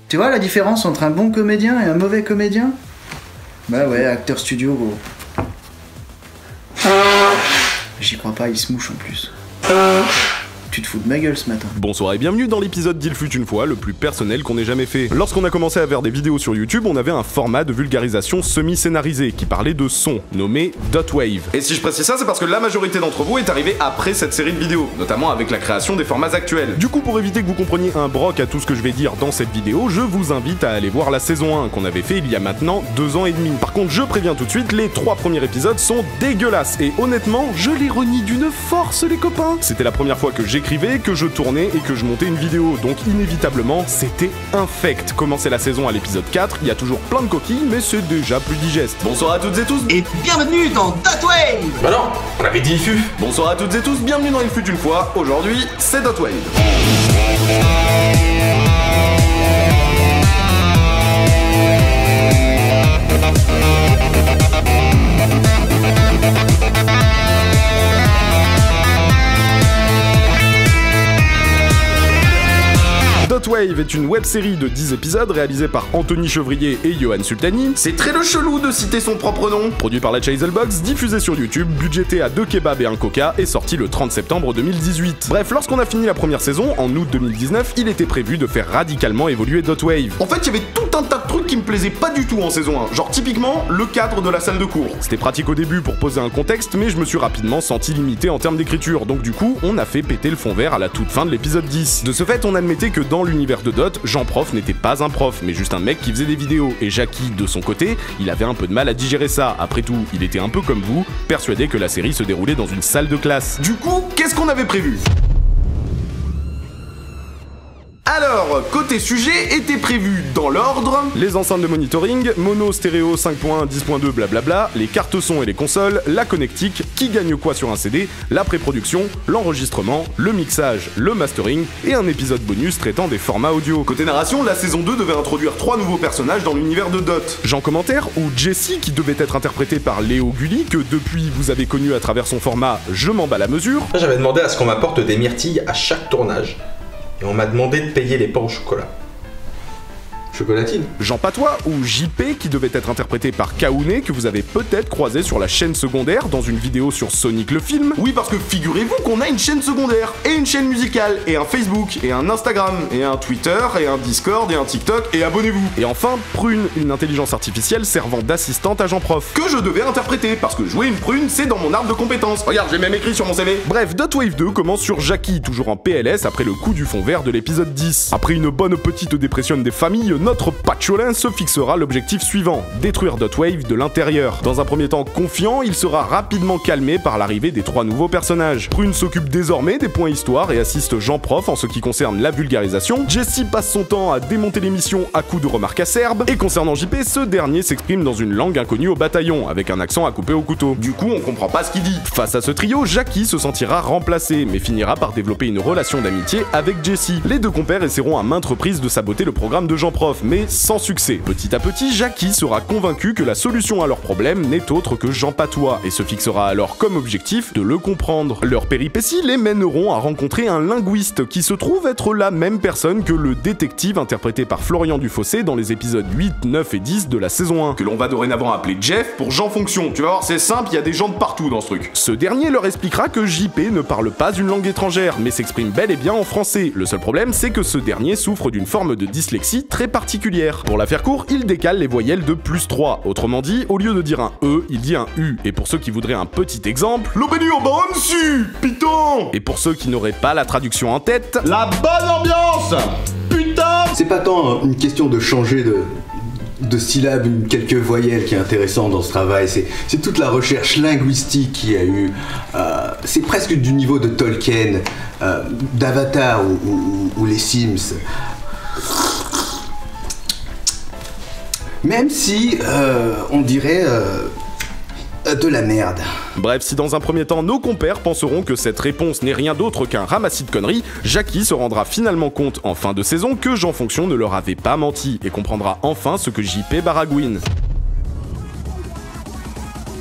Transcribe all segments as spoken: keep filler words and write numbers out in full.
Tu vois la différence entre un bon comédien et un mauvais comédien? Bah ouais, acteur studio, gros. J'y crois pas, il se mouche en plus. Tu te fous de ma gueule ce matin. Bonsoir et bienvenue dans l'épisode d'Il fut une fois, le plus personnel qu'on ait jamais fait. Lorsqu'on a commencé à faire des vidéos sur YouTube, on avait un format de vulgarisation semi-scénarisé qui parlait de son, nommé Dotwave. Et si je précise ça, c'est parce que la majorité d'entre vous est arrivée après cette série de vidéos, notamment avec la création des formats actuels. Du coup, pour éviter que vous compreniez un broc à tout ce que je vais dire dans cette vidéo, je vous invite à aller voir la saison un qu'on avait fait il y a maintenant deux ans et demi. Par contre, je préviens tout de suite, les trois premiers épisodes sont dégueulasses et honnêtement, je les renie d'une force les copains. C'était la première fois que j'écrivais, que je tournais et que je montais une vidéo, donc inévitablement c'était infect. Commencer la saison à l'épisode quatre, il y a toujours plein de coquilles mais c'est déjà plus digeste. Bonsoir à toutes et tous et bienvenue dans Dotwave. Bah non, on avait dit il fut. Bonsoir à toutes et tous, bienvenue dans Il fut une fois, aujourd'hui c'est Dotwave. Dotwave est une web-série de dix épisodes réalisée par Anthony Chevrier et Johan Sultani. C'est très le chelou de citer son propre nom. Produit par la Chazelbox, diffusé sur YouTube, budgété à deux kebabs et un coca et sorti le trente septembre deux mille dix-huit. Bref, lorsqu'on a fini la première saison, en août deux mille dix-neuf, il était prévu de faire radicalement évoluer Dotwave. En fait, il y avait tout un tas de trucs qui me plaisaient pas du tout en saison un. Genre typiquement, le cadre de la salle de cours. C'était pratique au début pour poser un contexte, mais je me suis rapidement senti limité en termes d'écriture. Donc du coup, on a fait péter le fond vert à la toute fin de l'épisode dix. De ce fait, on admettait que dans l'univers de Dot, Jean-Prof n'était pas un prof, mais juste un mec qui faisait des vidéos. Et Jackie, de son côté, il avait un peu de mal à digérer ça. Après tout, il était un peu comme vous, persuadé que la série se déroulait dans une salle de classe. Du coup, qu'est-ce qu'on avait prévu ? Alors, côté sujet, était prévu dans l'ordre les enceintes de monitoring, mono, stéréo, cinq point un, dix point deux, blablabla, les cartes son et les consoles, la connectique, qui gagne quoi sur un C D, la pré-production, l'enregistrement, le mixage, le mastering et un épisode bonus traitant des formats audio. Côté narration, la saison deux devait introduire trois nouveaux personnages dans l'univers de Dot. Jean Commentaire, ou Jessie, qui devait être interprété par Léo Gulli, que depuis vous avez connu à travers son format Je m'en bats la mesure. J'avais demandé à ce qu'on m'apporte des myrtilles à chaque tournage. Et on m'a demandé de payer les pains au chocolat. Chocolatine. Jean Patois, ou J P, qui devait être interprété par Kaouné, que vous avez peut-être croisé sur la chaîne secondaire dans une vidéo sur Sonic le film. Oui, parce que figurez-vous qu'on a une chaîne secondaire, et une chaîne musicale, et un Facebook, et un Instagram, et un Twitter, et un Discord, et un TikTok, et abonnez-vous. Et enfin, Prune, une intelligence artificielle servant d'assistante à Jean-Prof, que je devais interpréter, parce que jouer une prune, c'est dans mon arbre de compétences. Regarde, j'ai même écrit sur mon C V. Bref, Dotwave deux commence sur Jackie, toujours en P L S après le coup du fond vert de l'épisode dix. Après une bonne petite dépression des familles, notre Pacholin se fixera l'objectif suivant, détruire Dotwave de l'intérieur. Dans un premier temps confiant, il sera rapidement calmé par l'arrivée des trois nouveaux personnages. Prune s'occupe désormais des points histoire et assiste Jean-Prof en ce qui concerne la vulgarisation. Jessie passe son temps à démonter l'émission à coups de remarques acerbes. Et concernant J P, ce dernier s'exprime dans une langue inconnue au bataillon, avec un accent à couper au couteau. Du coup, on comprend pas ce qu'il dit. Face à ce trio, Jackie se sentira remplacé, mais finira par développer une relation d'amitié avec Jessie. Les deux compères essaieront à maintes reprises de saboter le programme de Jean-Prof, mais sans succès. Petit à petit, Jackie sera convaincu que la solution à leur problème n'est autre que Jean Patois, et se fixera alors comme objectif de le comprendre. Leurs péripéties les mèneront à rencontrer un linguiste qui se trouve être la même personne que le détective interprété par Florian Dufossé dans les épisodes huit, neuf et dix de la saison un, que l'on va dorénavant appeler Jeff pour Jean Fonction. Tu vas voir, c'est simple, il y a des gens de partout dans ce truc. Ce dernier leur expliquera que J P ne parle pas une langue étrangère, mais s'exprime bel et bien en français. Le seul problème, c'est que ce dernier souffre d'une forme de dyslexie très particulière. Pour la faire court, il décale les voyelles de plus trois. Autrement dit, au lieu de dire un E, il dit un U. Et pour ceux qui voudraient un petit exemple, l'obéni au bonsu, putain. Et pour ceux qui n'auraient pas la traduction en tête, la bonne ambiance, putain. C'est pas tant une question de changer de... de syllabes, une, quelques voyelles qui est intéressant dans ce travail, c'est, c'est toute la recherche linguistique qu'il y a eu, euh, c'est presque du niveau de Tolkien, euh, d'Avatar ou, ou, ou les Sims. Même si euh, on dirait euh, de la merde. Bref, si dans un premier temps nos compères penseront que cette réponse n'est rien d'autre qu'un ramassis de conneries, Jackie se rendra finalement compte en fin de saison que Jean Fonction ne leur avait pas menti et comprendra enfin ce que J P baragouine.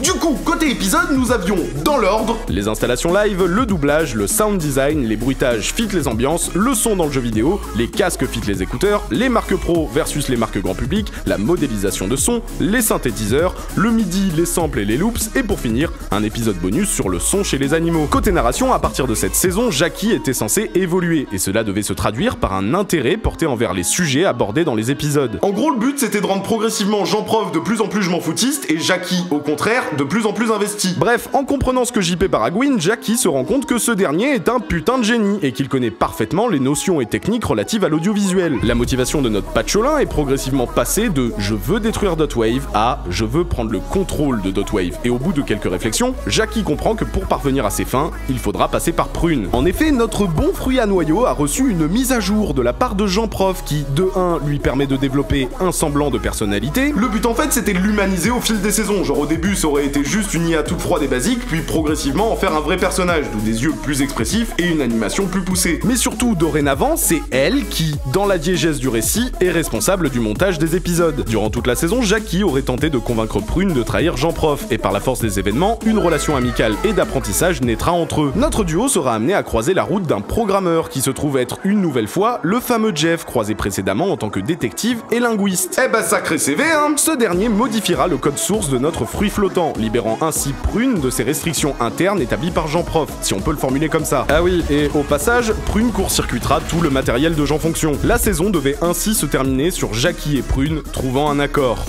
Du coup, côté épisode, nous avions, dans l'ordre, les installations live, le doublage, le sound design, les bruitages fit les ambiances, le son dans le jeu vidéo, les casques fit les écouteurs, les marques pro versus les marques grand public, la modélisation de son, les synthétiseurs, le MIDI, les samples et les loops, et pour finir, un épisode bonus sur le son chez les animaux. Côté narration, à partir de cette saison, Jackie était censé évoluer, et cela devait se traduire par un intérêt porté envers les sujets abordés dans les épisodes. En gros, le but c'était de rendre progressivement Jean-Prof de plus en plus je m'en foutiste, et Jackie, au contraire, de plus en plus investi. Bref, en comprenant ce que J P baragouine, Jackie se rend compte que ce dernier est un putain de génie, et qu'il connaît parfaitement les notions et techniques relatives à l'audiovisuel. La motivation de notre Patcholin est progressivement passée de « je veux détruire Dotwave » à « je veux prendre le contrôle de Dotwave ». Et au bout de quelques réflexions, Jackie comprend que pour parvenir à ses fins, il faudra passer par Prune. En effet, notre bon fruit à noyau a reçu une mise à jour de la part de Jean-Prof qui, de un, lui permet de développer un semblant de personnalité. Le but en fait, c'était de l'humaniser au fil des saisons. Genre au début, ça aurait été juste une I A toute froide et basique, puis progressivement en faire un vrai personnage, d'où des yeux plus expressifs et une animation plus poussée. Mais surtout, dorénavant, c'est elle qui, dans la diégèse du récit, est responsable du montage des épisodes. Durant toute la saison, Jackie aurait tenté de convaincre Prune de trahir Jean-Prof, et par la force des événements, une relation amicale et d'apprentissage naîtra entre eux. Notre duo sera amené à croiser la route d'un programmeur qui se trouve être une nouvelle fois le fameux Jeff croisé précédemment en tant que détective et linguiste. Eh bah sacré C V hein. Ce dernier modifiera le code source de notre fruit flottant, libérant ainsi Prune de ses restrictions internes établies par Jean-Prof, si on peut le formuler comme ça. Ah oui, et au passage, Prune court-circuitera tout le matériel de Jean Fonction. La saison devait ainsi se terminer sur Jackie et Prune trouvant un accord.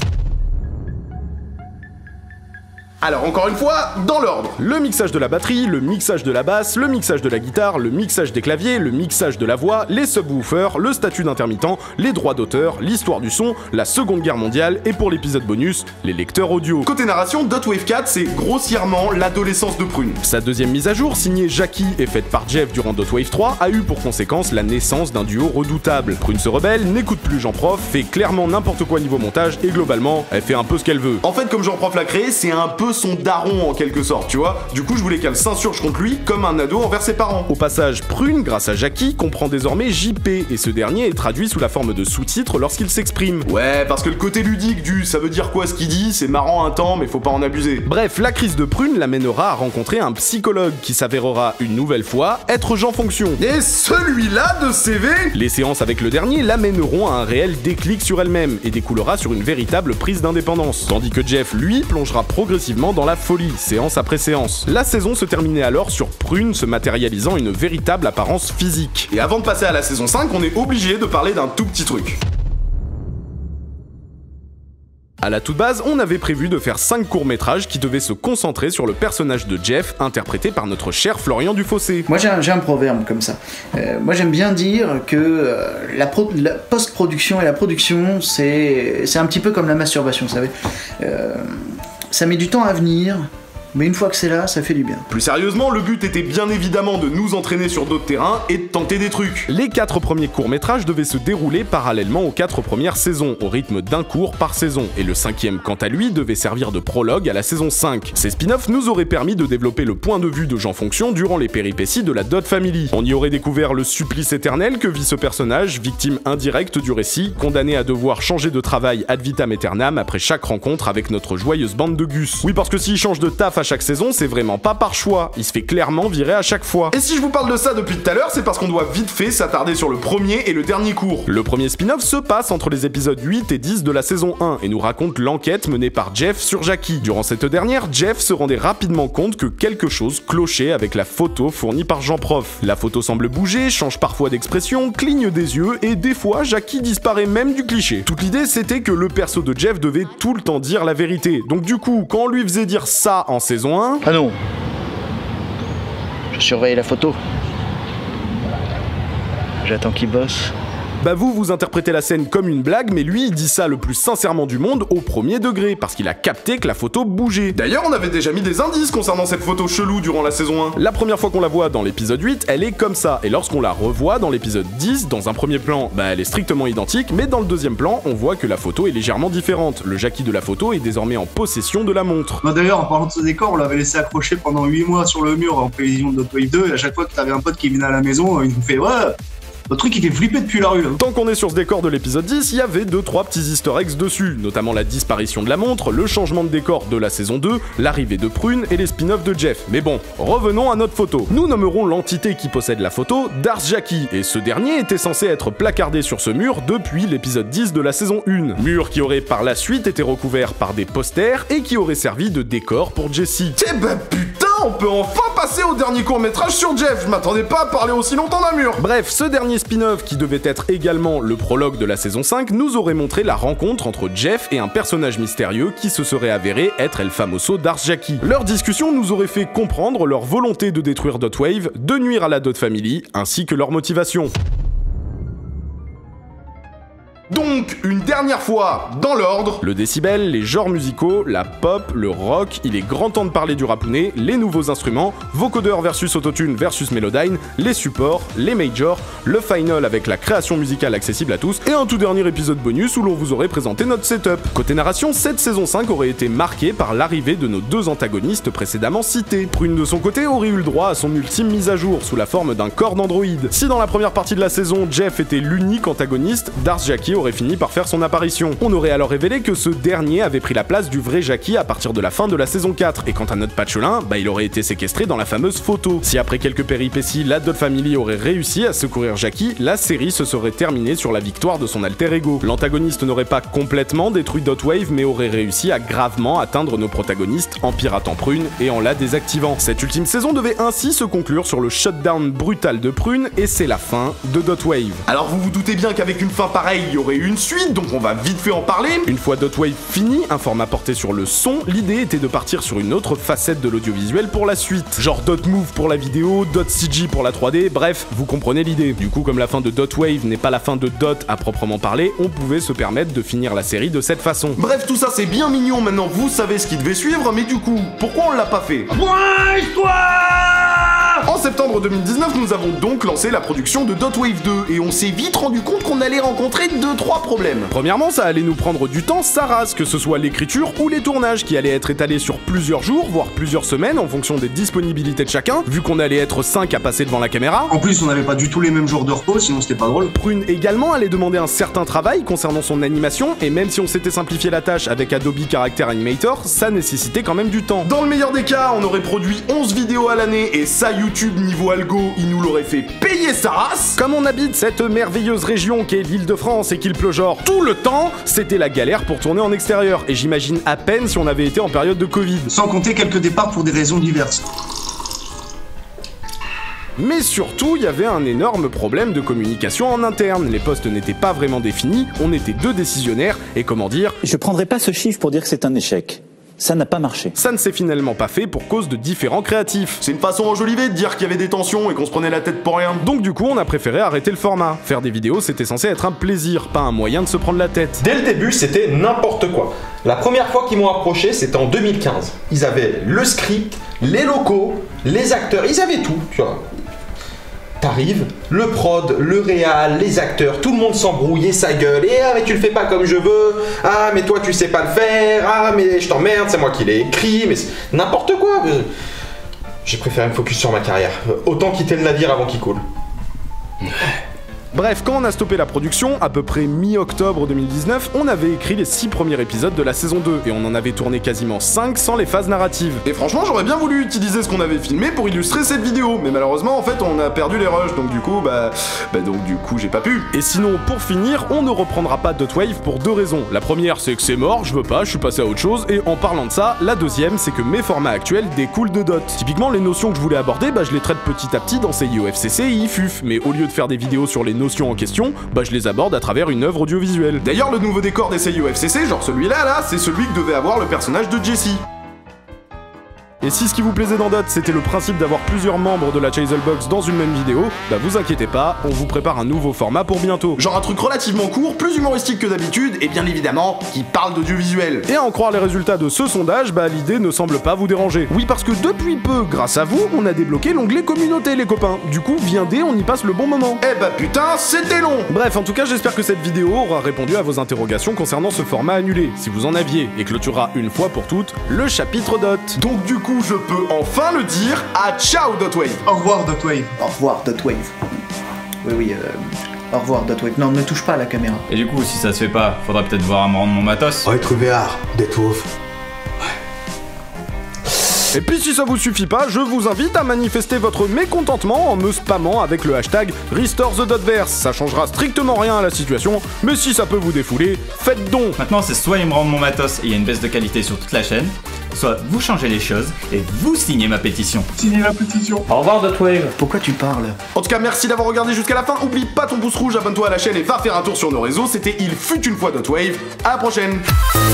Alors encore une fois, dans l'ordre. Le mixage de la batterie, le mixage de la basse, le mixage de la guitare, le mixage des claviers, le mixage de la voix, les subwoofers, le statut d'intermittent, les droits d'auteur, l'histoire du son, la Seconde Guerre mondiale et pour l'épisode bonus, les lecteurs audio. Côté narration, Dotwave quatre, c'est grossièrement l'adolescence de Prune. Sa deuxième mise à jour, signée Jackie et faite par Jeff durant Dotwave trois, a eu pour conséquence la naissance d'un duo redoutable. Prune se rebelle, n'écoute plus Jean-Prof, fait clairement n'importe quoi niveau montage et globalement, elle fait un peu ce qu'elle veut. En fait, comme Jean-Prof l'a créé, c'est un peu son daron en quelque sorte, tu vois. Du coup, je voulais qu'elle s'insurge contre lui comme un ado envers ses parents. Au passage, Prune, grâce à Jackie, comprend désormais J P, et ce dernier est traduit sous la forme de sous-titres lorsqu'il s'exprime. Ouais, parce que le côté ludique du « ça veut dire quoi ce qu'il dit », c'est marrant un temps, mais faut pas en abuser. Bref, la crise de Prune l'amènera à rencontrer un psychologue qui s'avérera une nouvelle fois être Jean Fonction. Et celui-là de C V, les séances avec le dernier l'amèneront à un réel déclic sur elle-même et découlera sur une véritable prise d'indépendance. Tandis que Jeff, lui, plongera progressivement dans la folie, séance après séance. La saison se terminait alors sur Prune se matérialisant une véritable apparence physique. Et avant de passer à la saison cinq, on est obligé de parler d'un tout petit truc. À la toute base, on avait prévu de faire cinq courts-métrages qui devaient se concentrer sur le personnage de Jeff, interprété par notre cher Florian Dufossé. Moi j'ai un, j'ai un proverbe comme ça. Euh, moi j'aime bien dire que euh, la, pro- la post-production et la production, c'est, c'est un petit peu comme la masturbation, vous savez. Euh, ça met du temps à venir, mais une fois que c'est là, ça fait du bien. Plus sérieusement, le but était bien évidemment de nous entraîner sur d'autres terrains et de tenter des trucs. Les quatre premiers courts-métrages devaient se dérouler parallèlement aux quatre premières saisons, au rythme d'un cours par saison, et le cinquième, quant à lui, devait servir de prologue à la saison cinq. Ces spin-offs nous auraient permis de développer le point de vue de Jean Fonction durant les péripéties de la Dot Family. On y aurait découvert le supplice éternel que vit ce personnage, victime indirecte du récit, condamné à devoir changer de travail ad vitam aeternam après chaque rencontre avec notre joyeuse bande de Gus. Oui, parce que s'il change de taf à chaque saison, c'est vraiment pas par choix, il se fait clairement virer à chaque fois. Et si je vous parle de ça depuis tout à l'heure, c'est parce qu'on doit vite fait s'attarder sur le premier et le dernier cours. Le premier spin-off se passe entre les épisodes huit et dix de la saison un et nous raconte l'enquête menée par Jeff sur Jackie. Durant cette dernière, Jeff se rendait rapidement compte que quelque chose clochait avec la photo fournie par Jean-Prof. La photo semble bouger, change parfois d'expression, cligne des yeux et des fois Jackie disparaît même du cliché. Toute l'idée c'était que le perso de Jeff devait tout le temps dire la vérité. Donc du coup, quand on lui faisait dire ça en saison un... Ah non. Je surveille la photo. J'attends qu'il bosse. Bah vous, vous interprétez la scène comme une blague, mais lui, il dit ça le plus sincèrement du monde au premier degré, parce qu'il a capté que la photo bougeait. D'ailleurs, on avait déjà mis des indices concernant cette photo chelou durant la saison un. La première fois qu'on la voit dans l'épisode huit, elle est comme ça, et lorsqu'on la revoit dans l'épisode dix, dans un premier plan, bah elle est strictement identique, mais dans le deuxième plan, on voit que la photo est légèrement différente. Le Jackie de la photo est désormais en possession de la montre. Bah d'ailleurs, en parlant de ce décor, on l'avait laissé accroché pendant huit mois sur le mur en prévision de Dotwave deux, et à chaque fois que t'avais un pote qui venait à la maison, il nous fait « Ouais, Le truc, il fait flipper depuis la rue, là. Tant qu'on est sur ce décor de l'épisode dix, il y avait deux trois petits easter eggs dessus, notamment la disparition de la montre, le changement de décor de la saison deux, l'arrivée de Prune et les spin-offs de Jeff. Mais bon, revenons à notre photo. Nous nommerons l'entité qui possède la photo Darth Jackie, et ce dernier était censé être placardé sur ce mur depuis l'épisode dix de la saison un. Mur qui aurait par la suite été recouvert par des posters et qui aurait servi de décor pour Jessie. Eh bah putain, on peut enfin passer au dernier court-métrage sur Jeff, je m'attendais pas à parler aussi longtemps d'un mur. Bref, ce dernier spin-off qui devait être également le prologue de la saison cinq nous aurait montré la rencontre entre Jeff et un personnage mystérieux qui se serait avéré être El Famoso Darth Jackie. Leur discussion nous aurait fait comprendre leur volonté de détruire Dot Wave, de nuire à la Dot Family, ainsi que leur motivation. Donc, une dernière fois, dans l'ordre... Le décibel, les genres musicaux, la pop, le rock, il est grand temps de parler du rapounet, les nouveaux instruments, vocodeur versus autotune versus Melodyne, les supports, les majors, le final avec la création musicale accessible à tous, et un tout dernier épisode bonus où l'on vous aurait présenté notre setup. Côté narration, cette saison cinq aurait été marquée par l'arrivée de nos deux antagonistes précédemment cités. Prune de son côté aurait eu le droit à son ultime mise à jour sous la forme d'un corps d'android. Si dans la première partie de la saison, Jeff était l'unique antagoniste, Darth Jackie aurait fini par faire son apparition. On aurait alors révélé que ce dernier avait pris la place du vrai Jackie à partir de la fin de la saison quatre, et quant à notre Patchelin, bah il aurait été séquestré dans la fameuse photo. Si après quelques péripéties, la Dot Family aurait réussi à secourir Jackie, la série se serait terminée sur la victoire de son alter ego. L'antagoniste n'aurait pas complètement détruit Dot Wave, mais aurait réussi à gravement atteindre nos protagonistes en piratant Prune et en la désactivant. Cette ultime saison devait ainsi se conclure sur le shutdown brutal de Prune, et c'est la fin de Dot Wave. Alors vous vous doutez bien qu'avec une fin pareille, il y aurait eu une suite, donc on va vite fait en parler. Une fois Dot Wave fini, un format porté sur le son, l'idée était de partir sur une autre facette de l'audiovisuel pour la suite. Genre Dot Move pour la vidéo, Dot C G pour la trois D, bref, vous comprenez l'idée. Du coup, comme la fin de Dot Wave n'est pas la fin de Dot à proprement parler, on pouvait se permettre de finir la série de cette façon. Bref, tout ça c'est bien mignon, maintenant vous savez ce qui devait suivre, mais du coup, pourquoi on l'a pas fait? Point histoire. En septembre deux mille dix-neuf, nous avons donc lancé la production de Dot Wave deux, et on s'est vite rendu compte qu'on allait rencontrer deux trois problèmes. Premièrement, ça allait nous prendre du temps sa race, que ce soit l'écriture ou les tournages, qui allaient être étalés sur plusieurs jours, voire plusieurs semaines, en fonction des disponibilités de chacun, vu qu'on allait être cinq à passer devant la caméra. En plus, on n'avait pas du tout les mêmes jours de repos, sinon c'était pas drôle. Prune également allait demander un certain travail concernant son animation, et même si on s'était simplifié la tâche avec Adobe Character Animator, ça nécessitait quand même du temps. Dans le meilleur des cas, on aurait produit onze vidéos à l'année, et ça, YouTube niveau algo, il nous l'aurait fait payer sa race. Comme on habite cette merveilleuse région qu'est l'Île-de-France et qu'il pleut genre tout le temps, c'était la galère pour tourner en extérieur, et j'imagine à peine si on avait été en période de Covid. Sans compter quelques départs pour des raisons diverses. Mais surtout, il y avait un énorme problème de communication en interne. Les postes n'étaient pas vraiment définis, on était deux décisionnaires, et comment dire... Je prendrai pas ce chiffre pour dire que c'est un échec. Ça n'a pas marché. Ça ne s'est finalement pas fait pour cause de différents créatifs. C'est une façon enjolivée de dire qu'il y avait des tensions et qu'on se prenait la tête pour rien. Donc du coup, on a préféré arrêter le format. Faire des vidéos, c'était censé être un plaisir, pas un moyen de se prendre la tête. Dès le début, c'était n'importe quoi. La première fois qu'ils m'ont approché, c'était en deux mille quinze. Ils avaient le script, les locaux, les acteurs, ils avaient tout, tu vois. T'arrives, le prod, le réal, les acteurs, tout le monde s'embrouillait sa gueule. Et ah mais tu le fais pas comme je veux. Ah mais toi tu sais pas le faire. Ah mais je t'emmerde, c'est moi qui l'ai écrit. Mais n'importe quoi. J'ai préféré me focus sur ma carrière. Autant quitter le navire avant qu'il coule. Bref, quand on a stoppé la production, à peu près mi-octobre deux mille dix-neuf, on avait écrit les six premiers épisodes de la saison deux, et on en avait tourné quasiment cinq sans les phases narratives. Et franchement, j'aurais bien voulu utiliser ce qu'on avait filmé pour illustrer cette vidéo, mais malheureusement, en fait, on a perdu les rushs, donc du coup, bah... Bah donc du coup, j'ai pas pu. Et sinon, pour finir, on ne reprendra pas Dot Wave pour deux raisons. La première, c'est que c'est mort, je veux pas, je suis passé à autre chose, et en parlant de ça, la deuxième, c'est que mes formats actuels découlent de Dot. Typiquement, les notions que je voulais aborder, bah je les traite petit à petit dans C I O F C C et I F U F, mais au lieu de faire des vidéos sur les notions en question, bah je les aborde à travers une œuvre audiovisuelle. D'ailleurs, le nouveau décor des C I O F C C, genre celui-là, là, c'est celui que devait avoir le personnage de Jessie. Et si ce qui vous plaisait dans Dot, c'était le principe d'avoir plusieurs membres de la Chazelbox dans une même vidéo, bah vous inquiétez pas, on vous prépare un nouveau format pour bientôt. Genre un truc relativement court, plus humoristique que d'habitude, et bien évidemment, qui parle d'audiovisuel. Et à en croire les résultats de ce sondage, bah l'idée ne semble pas vous déranger. Oui, parce que depuis peu, grâce à vous, on a débloqué l'onglet communauté les copains. Du coup, viendez, on y passe le bon moment. Eh bah putain, c'était long. Bref, en tout cas, j'espère que cette vidéo aura répondu à vos interrogations concernant ce format annulé, si vous en aviez, et clôturera une fois pour toutes le chapitre Dot. Donc du coup, je peux enfin le dire, à ciao Dot Wave. Au revoir Dot Wave. Au revoir Dot Wave. oui, oui. Euh, au revoir, Dotwave. Non, ne touche pas à la caméra. Et du coup, si ça se fait pas, faudra peut-être voir à me rendre mon matos. Ouais, trouver art, Deathwolf. Et puis si ça vous suffit pas, je vous invite à manifester votre mécontentement en me spammant avec le hashtag Restore the Dotverse. Ça changera strictement rien à la situation, mais si ça peut vous défouler, faites donc. Maintenant, c'est soit ils me rendent mon matos et il y a une baisse de qualité sur toute la chaîne, soit vous changez les choses et vous signez ma pétition. Signez la pétition. Au revoir, Dotwave. Pourquoi tu parles? En tout cas, merci d'avoir regardé jusqu'à la fin. Oublie pas ton pouce rouge, abonne-toi à la chaîne et va faire un tour sur nos réseaux. C'était Il fut une fois Dotwave. À la prochaine.